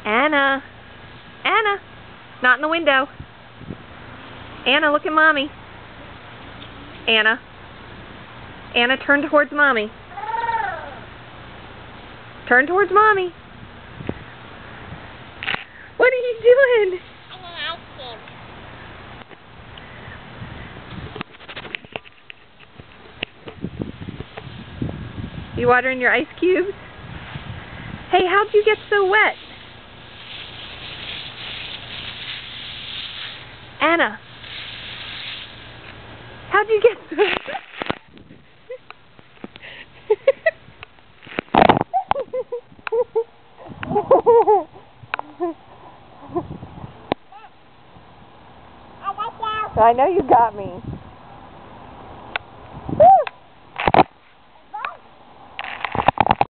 Anna. Anna. Not in the window. Anna, look at Mommy. Anna. Anna, turn towards Mommy. Turn towards Mommy. What are you doing? I'm an ice cream. You watering your ice cubes? Hey, how'd you get so wet? Anna. How'd you get so wet? I know you got me.